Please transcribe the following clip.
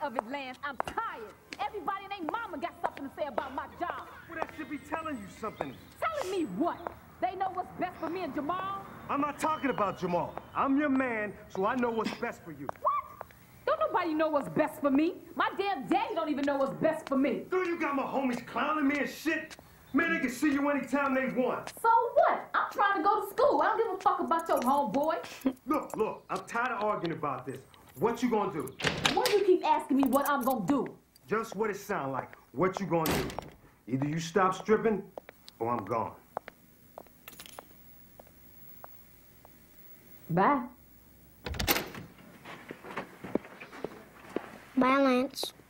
of it, Lance. I'm tired. Everybody and their mama got something to say about my job. Well, that should be telling you something. Telling me what? They know what's best for me and Jamal? I'm not talking about Jamal. I'm your man, so I know what's best for you. What? Don't nobody know what's best for me. My damn daddy don't even know what's best for me. Dude, you got my homies clowning me and shit. Man, they can see you anytime they want. So what? I'm trying to go to school. I don't give a fuck about your homeboy. Look, I'm tired of arguing about this. What you gonna do? Why do you keep asking me what I'm gonna do? Just what it sound like. What you gonna do? Either you stop stripping, or I'm gone. Bye. Bye, Lance.